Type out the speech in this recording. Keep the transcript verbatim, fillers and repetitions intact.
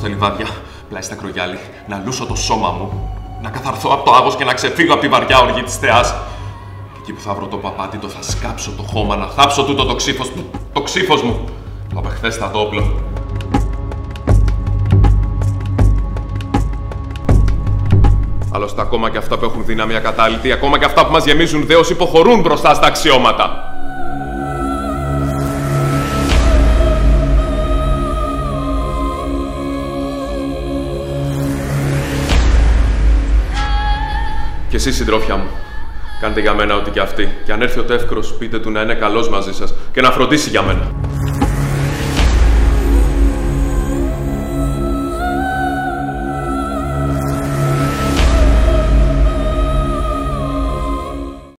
στα λιβάδια, πλάι στα κρογιάλι, να λούσω το σώμα μου, να καθαρθώ από το άγος και να ξεφύγω από τη βαριά οργή της θεάς. Εκεί που θα βρω το παπάτι, το θα σκάψω το χώμα, να θάψω τούτο το ξύφος, το, το ξύφος μου. Το απεχθέστατο όπλο. Άλλωστε, ακόμα και αυτά που έχουν δύναμη ακατάλητη, ακόμα και αυτά που μας γεμίζουν δέος, υποχωρούν μπροστά στα αξιώματα. Και εσείς, συντρόφια μου, κάντε για μένα ό,τι και αυτοί. Και αν έρθει ο Τεύκρος, πείτε του να είναι καλός μαζί σας και να φροντίσει για μένα.